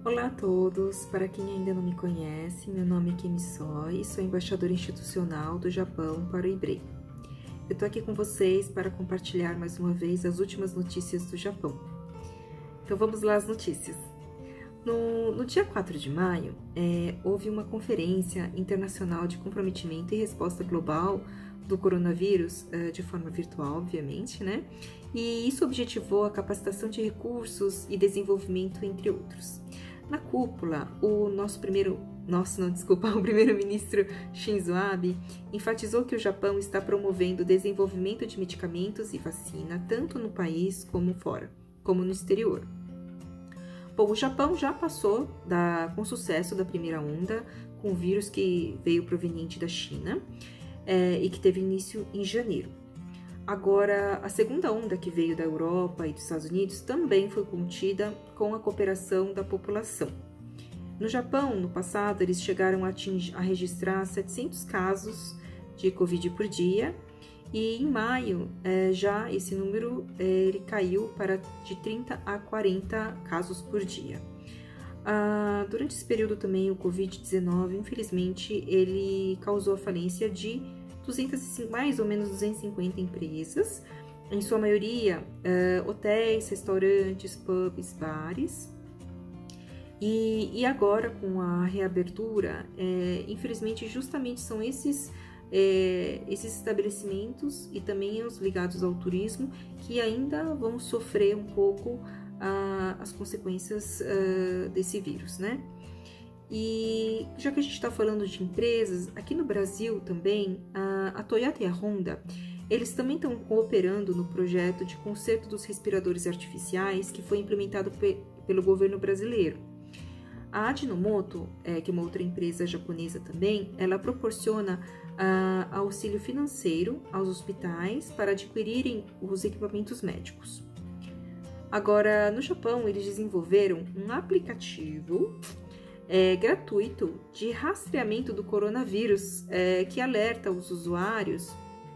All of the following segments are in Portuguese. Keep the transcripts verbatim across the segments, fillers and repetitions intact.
Olá a todos, para quem ainda não me conhece, meu nome é Kimi Soi, sou embaixadora institucional do Japão para o I B R E. Eu estou aqui com vocês para compartilhar mais uma vez as últimas notícias do Japão. Então vamos lá às notícias. No, no dia quatro de maio, é, houve uma conferência internacional de comprometimento e resposta global do coronavírus, é, de forma virtual, obviamente, né? E isso objetivou a capacitação de recursos e desenvolvimento, entre outros. Na cúpula, o nosso primeiro, nosso, não, desculpa, o primeiro-ministro Shinzo Abe enfatizou que o Japão está promovendo o desenvolvimento de medicamentos e vacina tanto no país como fora, como no exterior. Bom, o Japão já passou da, com sucesso da primeira onda com o vírus que veio proveniente da China é, e que teve início em janeiro. Agora, a segunda onda que veio da Europa e dos Estados Unidos também foi contida com a cooperação da população. No Japão, no passado, eles chegaram a, atingir, a registrar setecentos casos de Covid por dia e em maio é, já esse número é, ele caiu para de trinta a quarenta casos por dia. Ah, durante esse período também o Covid dezenove, infelizmente, ele causou a falência de duzentas, mais ou menos duzentas e cinquenta empresas, em sua maioria uh, hotéis, restaurantes, pubs, bares. E, e agora, com a reabertura, é, infelizmente, justamente são esses, é, esses estabelecimentos e também os ligados ao turismo que ainda vão sofrer um pouco uh, as consequências uh, desse vírus, né? E já que a gente está falando de empresas, aqui no Brasil também, a, a Toyota e a Honda, eles também estão cooperando no projeto de conserto dos respiradores artificiais que foi implementado pe, pelo governo brasileiro. A Ajinomoto, é, que é uma outra empresa japonesa também, ela proporciona a, auxílio financeiro aos hospitais para adquirirem os equipamentos médicos. Agora, no Japão, eles desenvolveram um aplicativo É, gratuito de rastreamento do coronavírus, é, que alerta os usuários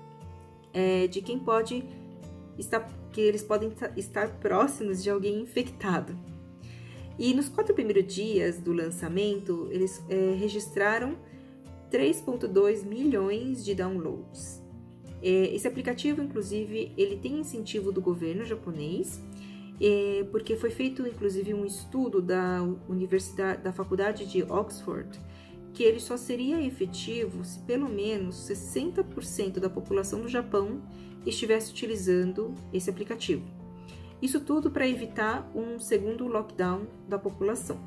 é, de quem pode estar, que eles podem estar próximos de alguém infectado. E nos quatro primeiros dias do lançamento, eles é, registraram três vírgula dois milhões de downloads. É, esse aplicativo, inclusive, ele tem incentivo do governo japonês, É, porque foi feito inclusive um estudo da Universidade, da Faculdade de Oxford, que ele só seria efetivo se pelo menos sessenta por cento da população do Japão estivesse utilizando esse aplicativo. Isso tudo para evitar um segundo lockdown da população.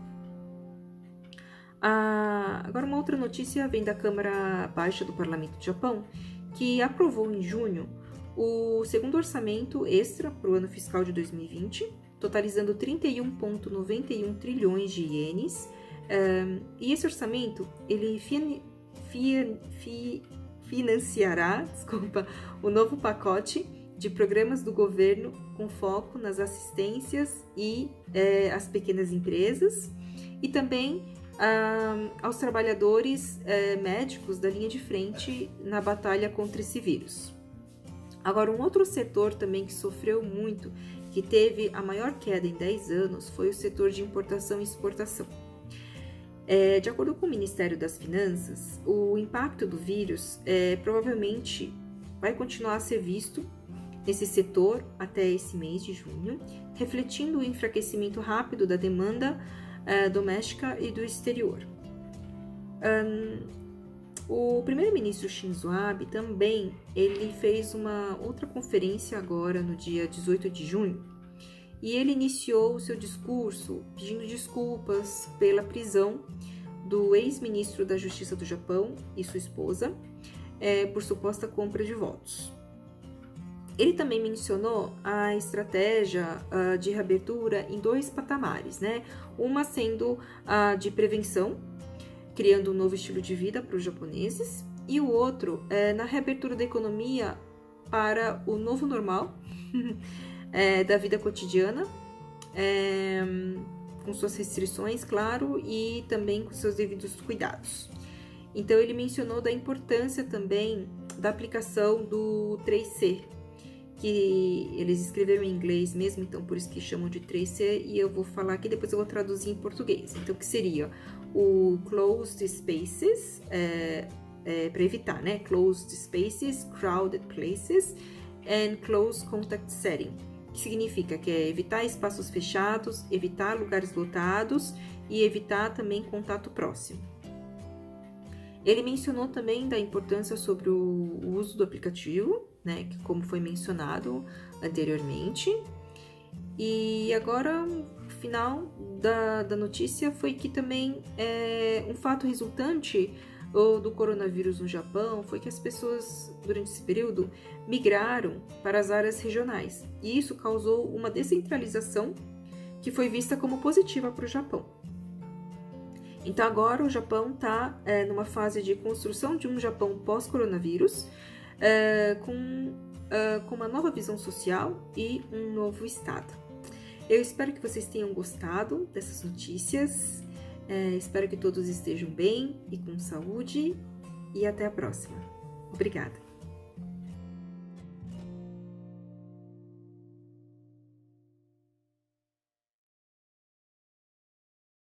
Ah, agora uma outra notícia vem da Câmara Baixa do Parlamento do Japão, que aprovou em junho o segundo orçamento extra para o ano fiscal de dois mil e vinte, totalizando trinta e um vírgula noventa e um trilhões de ienes. Um, e esse orçamento ele fi, fi, fi, financiará desculpa, o novo pacote de programas do governo com foco nas assistências e eh, as pequenas empresas e também um, aos trabalhadores eh, médicos da linha de frente na batalha contra esse vírus. Agora, um outro setor também que sofreu muito, que teve a maior queda em dez anos, foi o setor de importação e exportação. É, de acordo com o Ministério das Finanças, o impacto do vírus é, provavelmente vai continuar a ser visto nesse setor até esse mês de junho, refletindo o enfraquecimento rápido da demanda é, doméstica e do exterior. Um, O primeiro-ministro Shinzo Abe também ele fez uma outra conferência agora no dia dezoito de junho e ele iniciou o seu discurso pedindo desculpas pela prisão do ex-ministro da Justiça do Japão e sua esposa é, por suposta compra de votos. Ele também mencionou a estratégia uh, de reabertura em dois patamares, né? Uma sendo a uh, de prevenção, criando um novo estilo de vida para os japoneses, e o outro é na reabertura da economia para o novo normal é, da vida cotidiana, é, com suas restrições, claro, e também com seus devidos cuidados. Então, ele mencionou da importância também da aplicação do três C, que eles escreveram em inglês mesmo, então por isso que chamam de tracer, e eu vou falar aqui, depois eu vou traduzir em português. Então, que seria o closed spaces, é, é, para evitar, né? Closed spaces, crowded places, and close contact setting, que significa que é evitar espaços fechados, evitar lugares lotados e evitar também contato próximo. Ele mencionou também da importância sobre o uso do aplicativo, né, que como foi mencionado anteriormente. E agora, o final da, da notícia foi que também é, um fato resultante do coronavírus no Japão foi que as pessoas, durante esse período, migraram para as áreas regionais. E isso causou uma descentralização que foi vista como positiva para o Japão. Então agora o Japão está é, numa fase de construção de um Japão pós-coronavírus, é, com, é, com uma nova visão social e um novo Estado. Eu espero que vocês tenham gostado dessas notícias. É, espero que todos estejam bem e com saúde, e até a próxima. Obrigada!